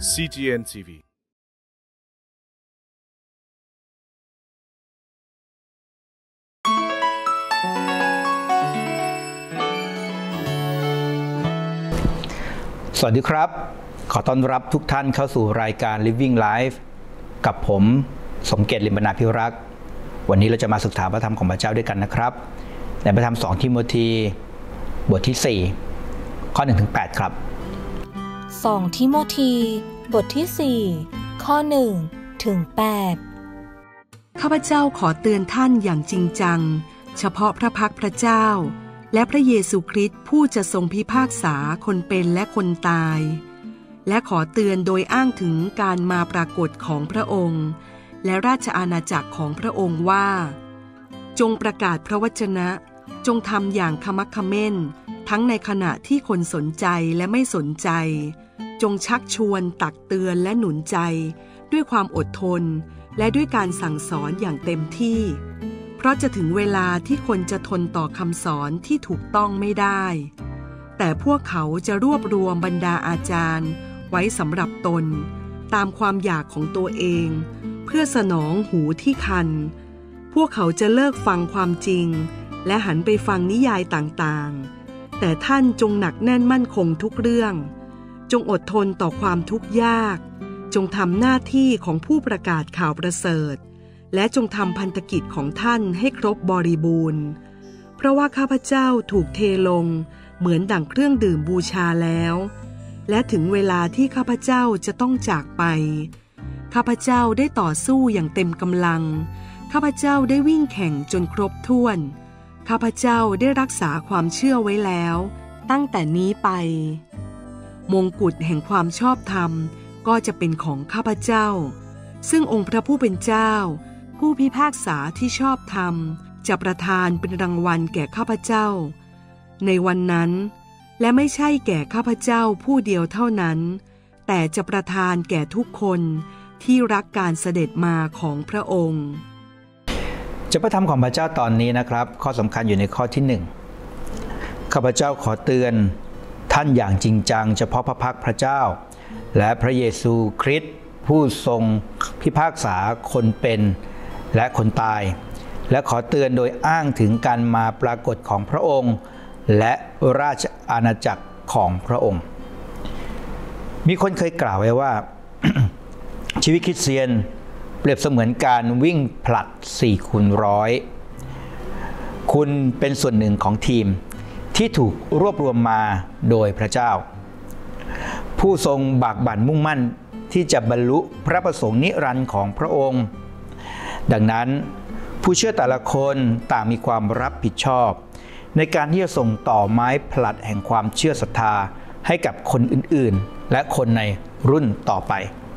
CGN TV สวัสดีครับขอต้อนรับทุกท่านเข้าสู่รายการ Living Life กับผมสมเกียรติ ลิมบรรณาภิรักษ์วันนี้เราจะมาศึกษาพระธรรมของพระเจ้าด้วยกันนะครับในพระธรรม2 ทิโมธีบทที่4ข้อ 1-8 ครับ 2 ทิโมธีบทที่4ข้อ 1-8 ข้าพเจ้าขอเตือนท่านอย่างจริงจังเฉพาะพระพักพระเจ้าและพระเยซูคริสต์ผู้จะทรงพิพากษาคนเป็นและคนตายและขอเตือนโดยอ้างถึงการมาปรากฏของพระองค์และราชอาณาจักรของพระองค์ว่าจงประกาศพระวจนะจงทำอย่างขมักเขม้นทั้งในขณะที่คนสนใจและไม่สนใจจงชักชวนตักเตือนและหนุนใจด้วยความอดทนและด้วยการสั่งสอนอย่างเต็มที่เพราะจะถึงเวลาที่คนจะทนต่อคำสอนที่ถูกต้องไม่ได้แต่พวกเขาจะรวบรวมบรรดาอาจารย์ไว้สำหรับตนตามความอยากของตัวเองเพื่อสนองหูที่คันพวกเขาจะเลิกฟังความจริงและหันไปฟังนิยายต่างๆแต่ท่านจงหนักแน่นมั่นคงทุกเรื่องจงอดทนต่อความทุกข์ยากจงทำหน้าที่ของผู้ประกาศข่าวประเสริฐและจงทำพันธกิจของท่านให้ครบบริบูรณ์เพราะว่าข้าพเจ้าถูกเทลงเหมือนดั่งเครื่องดื่มบูชาแล้วและถึงเวลาที่ข้าพเจ้าจะต้องจากไปข้าพเจ้าได้ต่อสู้อย่างเต็มกำลังข้าพเจ้าได้วิ่งแข่งจนครบถ้วนข้าพเจ้าได้รักษาความเชื่อไว้แล้วตั้งแต่นี้ไปมงกุฎแห่งความชอบธรรมก็จะเป็นของข้าพเจ้าซึ่งองค์พระผู้เป็นเจ้าผู้พิพากษาที่ชอบธรรมจะประทานเป็นรางวัลแก่ข้าพเจ้าในวันนั้นและไม่ใช่แก่ข้าพเจ้าผู้เดียวเท่านั้นแต่จะประทานแก่ทุกคนที่รักการเสด็จมาของพระองค์จากพระธรรมของพระเจ้าตอนนี้นะครับข้อสำคัญอยู่ในข้อที่1ข้าพเจ้าขอเตือนท่านอย่างจริงจังเฉพาะพระพักพระเจ้าและพระเยซูคริสต์ผู้ทรงพิพากษาคนเป็นและคนตายและขอเตือนโดยอ้างถึงการมาปรากฏของพระองค์และราชอาณาจักรของพระองค์มีคนเคยกล่าวไว้ว่า ชีวิตคริสเตียนเปรียบเสมือนการวิ่งผลัด4x100คุณเป็นส่วนหนึ่งของทีมที่ถูกรวบรวมมาโดยพระเจ้าผู้ทรงบากบั่นมุ่งมั่นที่จะบรรลุพระประสงค์นิรันดร์ของพระองค์ดังนั้นผู้เชื่อแต่ละคนต่างมีความรับผิดชอบในการที่จะส่งต่อไม้ผลัดแห่งความเชื่อศรัทธาให้กับคนอื่นๆและคนในรุ่นต่อไป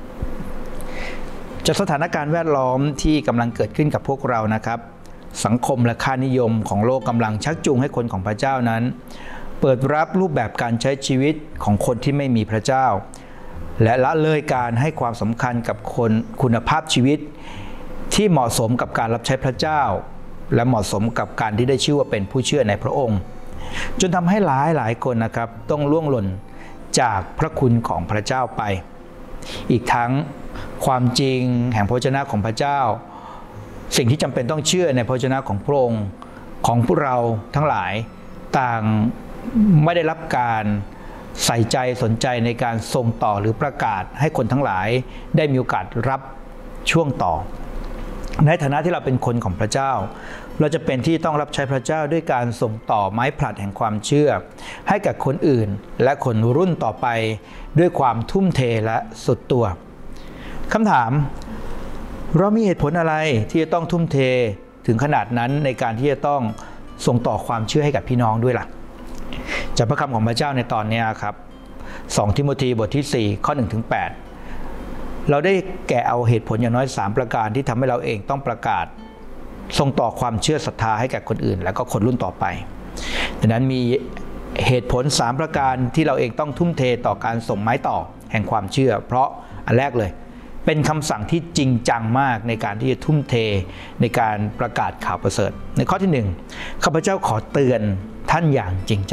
จากสถานการณ์แวดล้อมที่กำลังเกิดขึ้นกับพวกเรานะครับสังคมและค่านิยมของโลกกำลังชักจูงให้คนของพระเจ้านั้นเปิดรับรูปแบบการใช้ชีวิตของคนที่ไม่มีพระเจ้าและละเลยการให้ความสำคัญกับคนคุณภาพชีวิตที่เหมาะสมกับการรับใช้พระเจ้าและเหมาะสมกับการที่ได้ชื่อว่าเป็นผู้เชื่อในพระองค์จนทำให้หลายคนนะครับต้องล่วงหล่นจากพระคุณของพระเจ้าไปอีกทั้งความจริงแห่งพระวจนะของพระเจ้าสิ่งที่จำเป็นต้องเชื่อในพระวจนะของพระองค์ของพวกเราทั้งหลายต่างไม่ได้รับการใส่ใจสนใจในการส่งต่อหรือประกาศให้คนทั้งหลายได้มีโอกาสรับช่วงต่อในฐานะที่เราเป็นคนของพระเจ้าเราจะเป็นที่ต้องรับใช้พระเจ้าด้วยการส่งต่อไม้ผลัดแห่งความเชื่อให้กับคนอื่นและคนรุ่นต่อไปด้วยความทุ่มเทและสุดตัวคำถามเรามีเหตุผลอะไรที่จะต้องทุ่มเทถึงขนาดนั้นในการที่จะต้องส่งต่อความเชื่อให้กับพี่น้องด้วยล่ะจากพระคำของพระเจ้าในตอนนี้ครับ2 ทิโมธีบทที่4ข้อ 1-8เราได้แกะเอาเหตุผลอย่างน้อย3ประการที่ทำให้เราเองต้องประกาศส่งต่อความเชื่อศรัทธาให้กับคนอื่นและก็คนรุ่นต่อไปดังนั้นมีเหตุผล3ประการที่เราเองต้องทุ่มเทต่อการส่งไม้ต่อแห่งความเชื่อเพราะอันแรกเลยเป็นคำสั่งที่จริงจังมากในการที่จะทุ่มเทในการประกาศข่าวประเสริฐในข้อที่1ข้าพเจ้าขอเตือนท่านอย่างจริงจัง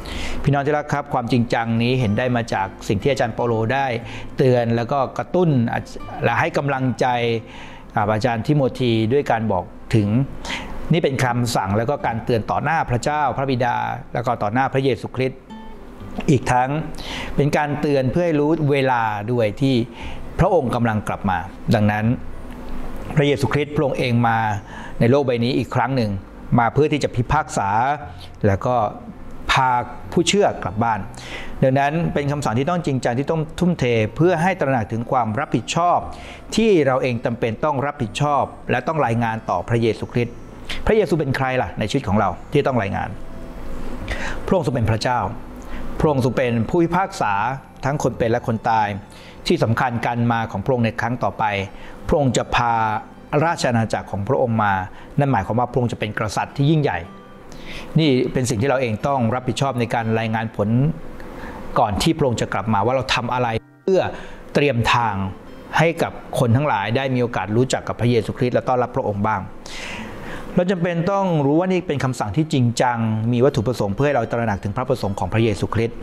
พี่น้องที่รักครับความจริงจังนี้เห็นได้มาจากสิ่งที่อาจารย์เปาโลได้เตือนแล้วก็กระตุ้นและให้กำลังใจอาจารย์ทิโมธีด้วยการบอกถึงนี่เป็นคำสั่งแล้วก็การเตือนต่อหน้าพระเจ้าพระบิดาแล้วก็ต่อหน้าพระเยซูคริสต์อีกทั้งเป็นการเตือนเพื่อให้รู้เวลาด้วยที่พระองค์กำลังกลับมาดังนั้นพระเยซูคริสต์พระองค์เองมาในโลกใบนี้อีกครั้งหนึ่งมาเพื่อที่จะพิพากษาแล้วก็พาผู้เชื่อกลับบ้านดังนั้นเป็นคำสั่งที่ต้องจริงจังที่ต้องทุ่มเทเพื่อให้ตระหนักถึงความรับผิดชอบที่เราเองจำเป็นต้องรับผิดชอบและต้องรายงานต่อพระเยซูคริสต์พระเยซูเป็นใครล่ะในชีวิตของเราที่ต้องรายงานพระองค์ทรงเป็นพระเจ้าพระองค์ทรงเป็นผู้พิพากษาทั้งคนเป็นและคนตายที่สำคัญการมาของพระองค์ในครั้งต่อไปพระองค์จะพาราชอาณาจักรของพระองค์มานั่นหมายความว่าพระองค์จะเป็นกษัตริย์ที่ยิ่งใหญ่นี่เป็นสิ่งที่เราเองต้องรับผิดชอบในการรายงานผลก่อนที่พระองค์จะกลับมาว่าเราทำอะไรเพื่อเตรียมทางให้กับคนทั้งหลายได้มีโอกาสรู้จักกับพระเยซูคริสต์และต้อนรับพระองค์บ้างเราจำเป็นต้องรู้ว่านี่เป็นคำสั่งที่จริงจังมีวัตถุประสงค์เพื่อให้เราตระหนักถึงพระประสงค์ของพระเยซูคริสต์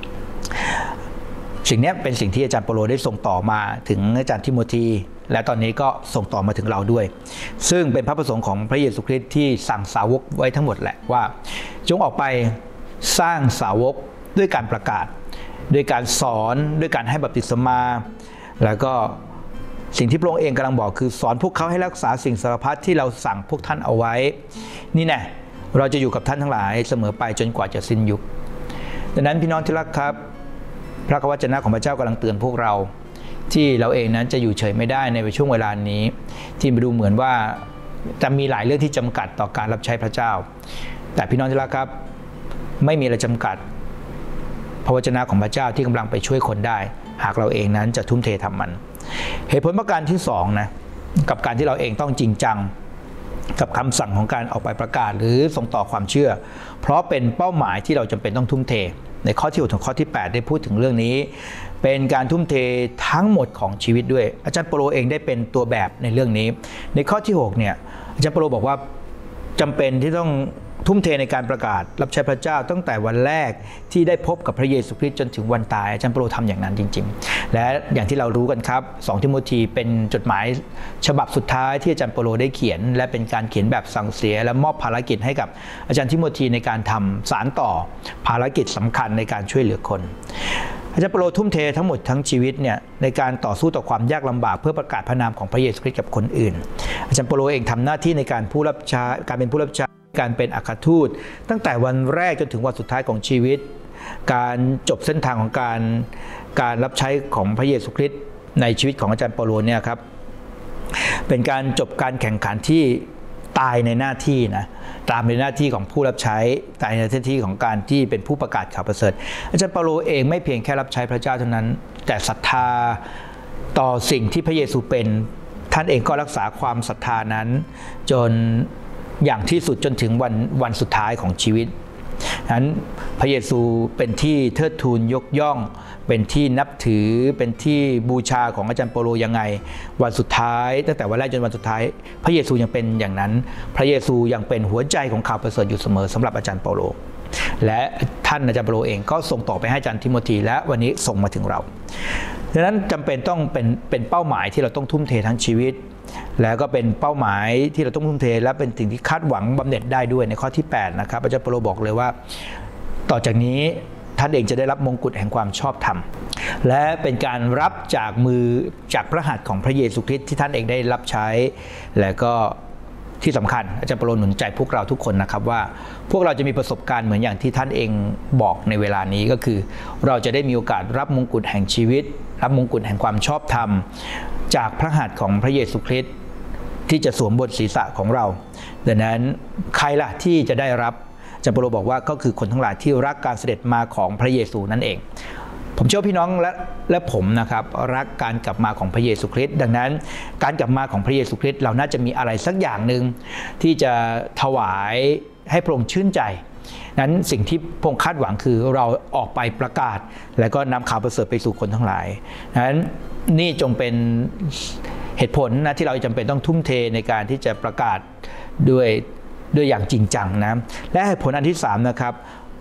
สิ่งนี้เป็นสิ่งที่อาจารย์เปาโลได้ส่งต่อมาถึงอาจารย์ทิโมธีและตอนนี้ก็ส่งต่อมาถึงเราด้วยซึ่งเป็นพระประสงค์ของพระเยซูคริสต์ที่สั่งสาวกไว้ทั้งหมดแหละว่าจงออกไปสร้างสาวกด้วยการประกาศด้วยการสอนด้วยการให้บัพติศมาแล้วก็สิ่งที่พระองค์เองกำลังบอกคือสอนพวกเขาให้รักษาสิ่งสารพัดที่เราสั่งพวกท่านเอาไว้นี่แน่เราจะอยู่กับท่านทั้งหลายเสมอไปจนกว่าจะสิ้นยุคดังนั้นพี่น้องที่รักครับพระวจนะของพระเจ้ากำลังเตือนพวกเราที่เราเองนั้นจะอยู่เฉยไม่ได้ในช่วงเวลานี้ที่ดูเหมือนว่าจะมีหลายเรื่องที่จำกัดต่อการรับใช้พระเจ้าแต่พี่น้องที่รักครับไม่มีอะไรจำกัดพระวจนะของพระเจ้าที่กำลังไปช่วยคนได้หากเราเองนั้นจะทุ่มเททำมันเหตุผลประการที่2นะกับการที่เราเองต้องจริงจังกับคำสั่งของการออกไปประกาศหรือส่งต่อความเชื่อเพราะเป็นเป้าหมายที่เราจำเป็นต้องทุ่มเทในข้อที่6ถึงข้อที่8ได้พูดถึงเรื่องนี้เป็นการทุ่มเททั้งหมดของชีวิตด้วยอาจารย์เปาโลเองได้เป็นตัวแบบในเรื่องนี้ในข้อที่6เนี่ยอาจารย์เปาโลบอกว่าจำเป็นที่ต้องทุ่มเทในการประกาศรับใช้พระเจ้าตั้งแต่วันแรกที่ได้พบกับพระเยซูคริสต์จนถึงวันตายอาจารย์เปาโลทำอย่างนั้นจริงๆและอย่างที่เรารู้กันครับ2 ทิโมธีเป็นจดหมายฉบับสุดท้ายที่อาจารย์เปาโลได้เขียนและเป็นการเขียนแบบสั่งเสียและมอบภารกิจให้กับอาจารย์ทิโมธีในการทำสารต่อภารกิจสำคัญในการช่วยเหลือคนอาจารย์เปาโลทุ่มเททั้งหมดทั้งชีวิตเนี่ยในการต่อสู้ต่อความยากลำบากเพื่อประกาศพระนามของพระเยซูคริสต์กับคนอื่นอาจารย์เปาโลเองทำหน้าที่ในการเป็นผู้รับใช้การเป็นอัครทูตตั้งแต่วันแรกจนถึงวันสุดท้ายของชีวิตการจบเส้นทางของการรับใช้ของพระเยซูคริสต์ในชีวิตของอาจารย์เปาโลเนี่ยครับเป็นการจบการแข่งขันที่ตายในหน้าที่นะตามในหน้าที่ของผู้รับใช้ตายในหน้าที่ของการที่เป็นผู้ประกาศข่าวประเสริฐอาจารย์เปาโลเองไม่เพียงแค่รับใช้พระเจ้าเท่านั้นแต่ศรัทธาต่อสิ่งที่พระเยซูเป็นท่านเองก็รักษาความศรัทธานั้นจนอย่างที่สุดจนถึงวันสุดท้ายของชีวิตนั้นพระเยซูเป็นที่เทิดทูนยกย่องเป็นที่นับถือเป็นที่บูชาของอาจารย์เปาโลยังไงวันสุดท้ายตั้งแต่วันแรกจนวันสุดท้ายพระเยซูยังเป็นอย่างนั้นพระเยซูยังเป็นหัวใจของข่าวประเสริฐอยู่เสมอสำหรับอาจารย์เปาโลและท่านอาจารย์เปาโลเองก็ส่งต่อไปให้อาจารย์ทิโมธีและวันนี้ส่งมาถึงเราดังนั้นจำเป็นต้องเป็นเป้าหมายที่เราต้องทุ่มเททั้งชีวิตแล้วก็เป็นเป้าหมายที่เราต้องทุ่มเทและเป็นสิ่งที่คาดหวังบำเหน็จได้ด้วยในข้อที่8นะครับอาจารย์เปาโลบอกเลยว่าต่อจากนี้ท่านเองจะได้รับมงกุฎแห่งความชอบธรรมและเป็นการรับจากมือจากพระหัตถ์ของพระเยซูคริสต์ที่ท่านเองได้รับใช้และก็ที่สำคัญอาจารย์เปาโลหนุนใจพวกเราทุกคนนะครับว่าพวกเราจะมีประสบการณ์เหมือนอย่างที่ท่านเองบอกในเวลานี้ก็คือเราจะได้มีโอกาสรับมงกุฎแห่งชีวิตรับมงกุฎแห่งความชอบธรรมจากพระหัตถ์ของพระเยซูคริสต์ที่จะสวมบนศีรษะของเราดังนั้นใครล่ะที่จะได้รับอาจารย์เปาโลบอกว่าก็คือคนทั้งหลายที่รักการเสด็จมาของพระเยซูนั่นเองผมเชื่อพี่น้องและผมนะครับรักการกลับมาของพระเยซูคริสต์ดังนั้นการกลับมาของพระเยซูคริสต์เราน่าจะมีอะไรสักอย่างหนึ่งที่จะถวายให้พระองค์ชื่นใจนั้นสิ่งที่พระองค์คาดหวังคือเราออกไปประกาศและก็นำข่าวประเสริฐไปสู่คนทั้งหลายนั้นนี่จงเป็นเหตุผลนะที่เราจำเป็นต้องทุ่มเทในการที่จะประกาศด้วยอย่างจริงจังนะและเหตุผลอันที่3นะครับ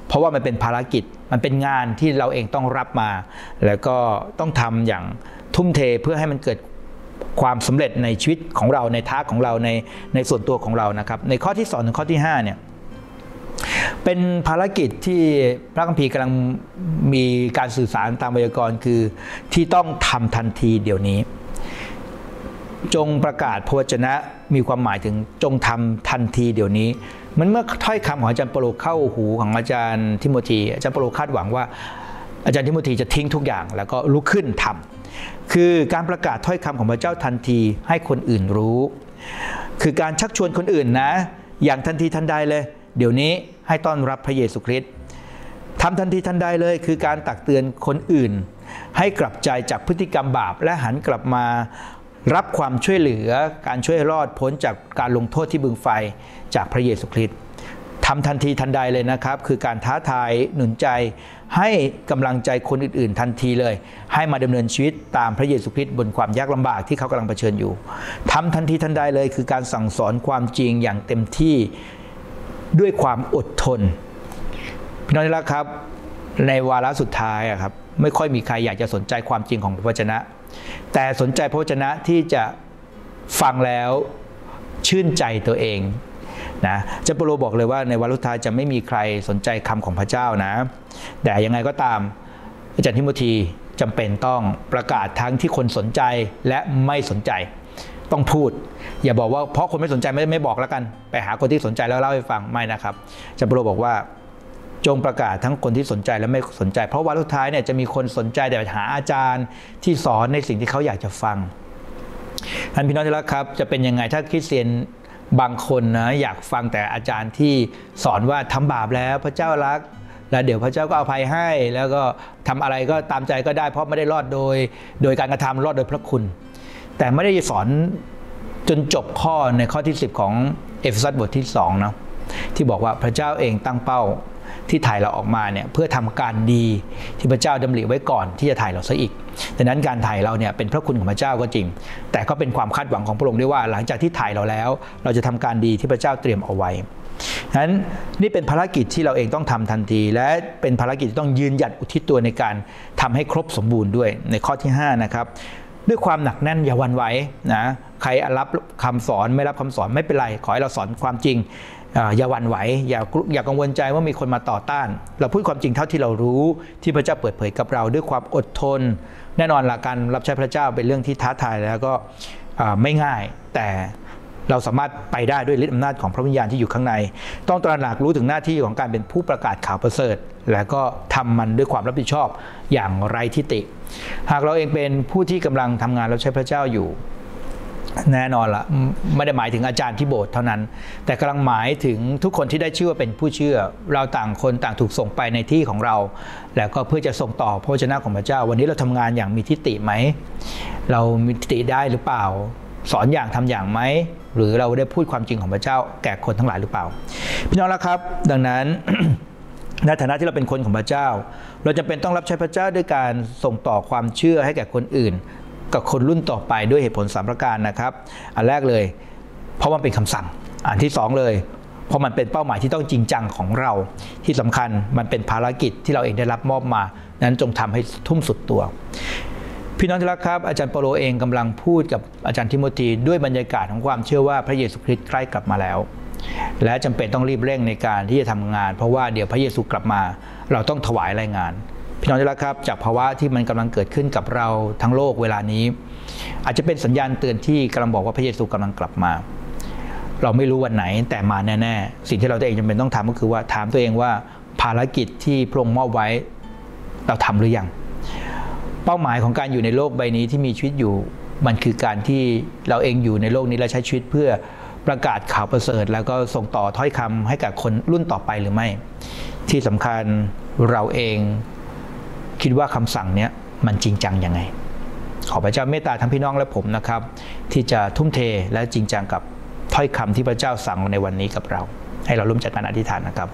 เพราะว่ามันเป็นภารกิจมันเป็นงานที่เราเองต้องรับมาแล้วก็ต้องทำอย่างทุ่มเทเพื่อให้มันเกิดความสำเร็จในชีวิตของเราในทาสของเราในส่วนตัวของเรานะครับในข้อที่2ถึงข้อที่5เนี่ยเป็นภารกิจที่พระคัมภีร์กำลังมีการสื่อสารตามไวยากรณ์คือที่ต้องทำทันทีเดี๋ยวนี้จงประกาศพระวจนะมีความหมายถึงจงทำทันทีเดี๋ยวนี้มันเมื่อถ้อยคำของอาจารย์เปโลเข้าหูของอาจารย์ทิโมธีอาจารย์เปโลคาดหวังว่าอาจารย์ทิโมธีจะทิ้งทุกอย่างแล้วก็ลุกขึ้นทำคือการประกาศถ้อยคำของพระเจ้าทันทีให้คนอื่นรู้คือการชักชวนคนอื่นนะอย่างทันทีทันใดเลยเดี๋ยวนี้ให้ต้อนรับพระเยซูคริสต์ทำทันทีทันใดเลยคือการตักเตือนคนอื่นให้กลับใจจากพฤติกรรมบาปและหันกลับมารับความช่วยเหลือการช่วยรอดพ้นจากการลงโทษที่บึงไฟจากพระเยซูคริสต์ทำทันทีทันใดเลยนะครับคือการท้าทายหนุนใจให้กำลังใจคนอื่นๆทันทีเลยให้มาดำเนินชีวิตตามพระเยซูคริสต์บนความยากลำบากที่เขากำลังเผชิญอยู่ทำทันทีทันใดเลยคือการสั่งสอนความจริงอย่างเต็มที่ด้วยความอดทนพี่น้องที่รักครับในวาระสุดท้ายครับไม่ค่อยมีใครอยากจะสนใจความจริงของพระวจนะแต่สนใจพระวจนะที่จะฟังแล้วชื่นใจตัวเองนะอาจารย์เปโลบอกเลยว่าในวาระสุดท้ายจะไม่มีใครสนใจคำของพระเจ้านะแต่ยังไงก็ตามอาจารย์ทิโมธีจำเป็นต้องประกาศทั้งที่คนสนใจและไม่สนใจต้องพูดอย่าบอกว่าเพราะคนไม่สนใจไม่บอกแล้วกันไปหาคนที่สนใจแล้วเล่าให้ฟังไม่นะครับอาจารย์เปโลบอกว่าจงประกาศทั้งคนที่สนใจและไม่สนใจเพราะวันสุดท้ายเนี่ยจะมีคนสนใจแต่หาอาจารย์ที่สอนในสิ่งที่เขาอยากจะฟังท่านพี่น้องที่รักครับจะเป็นยังไงถ้าคริสเตียนบางคนนะอยากฟังแต่อาจารย์ที่สอนว่าทำบาปแล้วพระเจ้ารักแล้วเดี๋ยวพระเจ้าก็อภัยให้แล้วก็ทำอะไรก็ตามใจก็ได้เพราะไม่ได้รอดโดยการกระทำรอดโดยพระคุณแต่ไม่ได้สอนจนจบข้อในข้อที่10ของเอเฟซัสบทที่2เนาะที่บอกว่าพระเจ้าเองตั้งเป้าที่ถ่ายเราออกมาเนี่ยเพื่อทำการดีที่พระเจ้าดำริไว้ก่อนที่จะถ่ายเราซะอีกดังนั้นการถ่ายเราเนี่ยเป็นพระคุณของพระเจ้าก็จริงแต่ก็เป็นความคาดหวังของพระองค์ด้วยว่าหลังจากที่ถ่ายเราแล้วเราจะทำการดีที่พระเจ้าเตรียมเอาไว้ฉะนั้นนี่เป็นภารกิจที่เราเองต้องทำทันทีและเป็นภารกิจที่ต้องยืนหยัดอุทิศตัวในการทำให้ครบสมบูรณ์ด้วยในข้อที่5นะครับด้วยความหนักแน่นอย่าหวั่นไหวนะใครรับคำสอนไม่รับคำสอนไม่เป็นไรขอให้เราสอนความจริงอย่าหวั่นไหวอย่ากังวลใจว่ามีคนมาต่อต้านเราพูดความจริงเท่าที่เรารู้ที่พระเจ้าเปิดเผยกับเราด้วยความอดทนแน่นอนหลักการรับใช้พระเจ้าเป็นเรื่องที่ท้าทายแล้วก็ไม่ง่ายแต่เราสามารถไปได้ด้วยฤทธิ์อำนาจของพระวิญญาณที่อยู่ข้างในต้องตระหนักรู้ถึงหน้าที่ของการเป็นผู้ประกาศข่าวประเสริฐและก็ทำมันด้วยความรับผิดชอบอย่างไร้ทิฏฐิหากเราเองเป็นผู้ที่กำลังทำงานรับใช้พระเจ้าอยู่แน่นอนละไม่ได้หมายถึงอาจารย์ที่โบสถ์เท่านั้นแต่กำลังหมายถึงทุกคนที่ได้ชื่อว่าเป็นผู้เชื่อเราต่างคนต่างถูกส่งไปในที่ของเราแล้วก็เพื่อจะส่งต่อพระวจนะของพระเจ้าวันนี้เราทำงานอย่างมีทิฏฐิไหมเรามีทิฏฐิได้หรือเปล่าสอนอย่างทำอย่างไหมหรือเราได้พูดความจริงของพระเจ้าแก่คนทั้งหลายหรือเปล่าพี่น้องละครับดังนั้น ในฐานะที่เราเป็นคนของพระเจ้าเราจำเป็นต้องรับใช้พระเจ้าด้วยการส่งต่อความเชื่อให้แก่คนอื่นกับคนรุ่นต่อไปด้วยเหตุผล3ประการนะครับอันแรกเลยเพราะมันเป็นคำสั่งอันที่2เลยเพราะมันเป็นเป้าหมายที่ต้องจริงจังของเราที่สำคัญมันเป็นภารกิจที่เราเองได้รับมอบมานั้นจงทำให้ทุ่มสุดตัวพี่น้องที่รักครับอาจารย์เปโลเองกำลังพูดกับอาจารย์ทิโมธีด้วยบรรยากาศของความเชื่อว่าพระเยซูคริสต์ใกล้กลับมาแล้วและจำเป็นต้องรีบเร่งในการที่จะทำงานเพราะว่าเดี๋ยวพระเยซูกลับมาเราต้องถวายรายงานพี่น้องที่รักครับจากภาวะที่มันกำลังเกิดขึ้นกับเราทั้งโลกเวลานี้อาจจะเป็นสัญญาณเตือนที่กำลังบอกว่าพระเยซูกำลังกลับมาเราไม่รู้วันไหนแต่มาแน่ๆสิ่งที่เราเองจำเป็นต้องทำก็คือว่าถามตัวเองว่าภารกิจที่พระองค์มอบไว้เราทำหรือยังเป้าหมายของการอยู่ในโลกใบนี้ที่มีชีวิตอยู่มันคือการที่เราเองอยู่ในโลกนี้และใช้ชีวิตเพื่อประกาศข่าวประเสริฐแล้วก็ส่งต่อถ้อยคำให้กับคนรุ่นต่อไปหรือไม่ที่สำคัญเราเองคิดว่าคำสั่งนี้มันจริงจังยังไงขอพระเจ้าเมตตาทั้งพี่น้องและผมนะครับที่จะทุ่มเทและจริงจังกับถ้อยคำที่พระเจ้าสั่งในวันนี้กับเราให้เราร่วมใจกันอธิษฐานนะครับ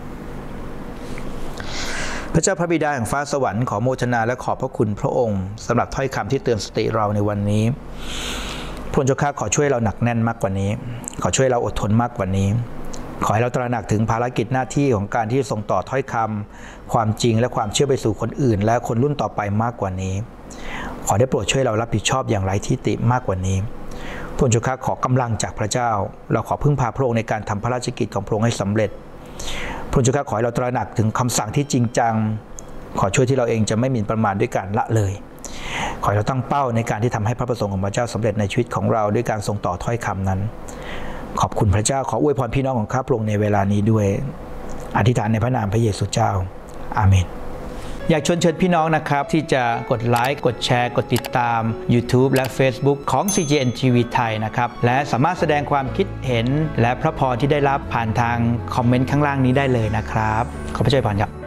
พระเจ้าพระบิดาแห่งฟ้าสวรรค์ขอโมทนาและขอบพระคุณพระองค์สำหรับถ้อยคำที่เตือนสติเราในวันนี้พระเจ้าข้าขอช่วยเราหนักแน่นมากกว่านี้ขอช่วยเราอดทนมากกว่านี้ขอให้เราตระหนักถึงภารกิจหน้าที่ของการที่ส่งต่อถ้อยคำความจริงและความเชื่อไปสู่คนอื่นและคนรุ่นต่อไปมากกว่านี้ขอได้โปรดช่วยเรารับผิดชอบอย่างไร้ที่ติมากกว่านี้พระองค์เจ้าข้าขอกำลังจากพระเจ้าเราขอพึ่งพาพระองค์ในการทำพระราชกิจของพระองค์ให้สำเร็จพระองค์เจ้าข้าขอให้เราตระหนักถึงคำสั่งที่จริงจังขอช่วยที่เราเองจะไม่หมิ่นประมาทด้วยการละเลยขอให้เราตั้งเป้าในการที่ทำให้พระประสงค์ของพระเจ้าสำเร็จในชีวิตของเราด้วยการส่งต่อถ้อยคำนั้นขอบคุณพระเจ้าขออวยพรพี่น้องของข้าพระองค์ในเวลานี้ด้วยอธิษฐานในพระนามพระเยซูเจ้าอาเมนอยากเชิญพี่น้องนะครับที่จะกดไลค์กดแชร์กดติดตาม YouTube และ Facebook ของ CGN TV ไทยนะครับและสามารถแสดงความคิดเห็นและพระพรที่ได้รับผ่านทางคอมเมนต์ข้างล่างนี้ได้เลยนะครับขอพระเจ้าอวยพรครับ